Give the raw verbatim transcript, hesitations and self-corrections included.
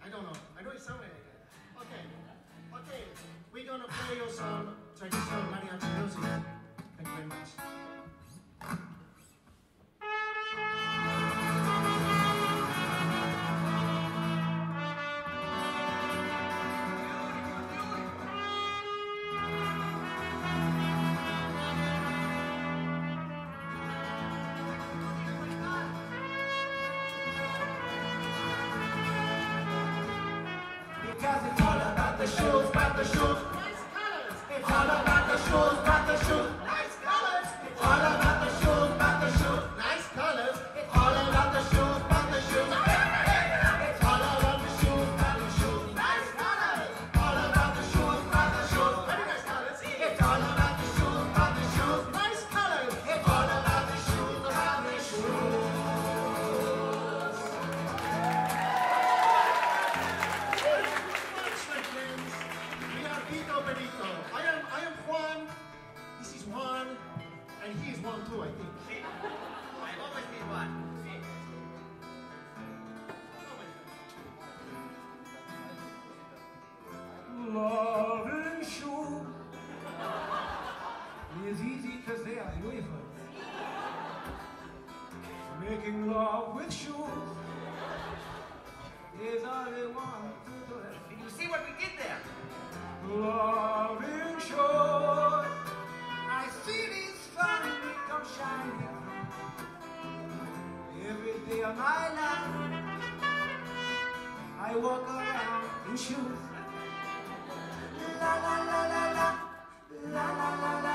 I don't know. I know it sounds like it. Okay. Okay. We're gonna play you some traditional mariachi music. Thank you very much. Because it's all about the shoes, about the shoes, nice colors. It's all about the shoes, about the shoes, nice colors. It's all about the shoes, about the shoes, nice colors. It's all about the shoes, about the shoes. It's all about the shoes, about the shoes, nice colors. All about the shoes, about the shoes, very nice colors. It's all about the shoes, about the shoes, nice colors. It's all about the shoes, about the shoes. Beato Burrito. I am, I am Juan. This is Juan, and he is Juan too, I think. Sí. I've always been Juan. Sí. Loving shoes is easy because they are beautiful. Making love with shoes is all they want to do. Did you see what we did there? Loving shore, I see these sun become shining every day of my life. I walk around in shoes. La la la la la, la la la la.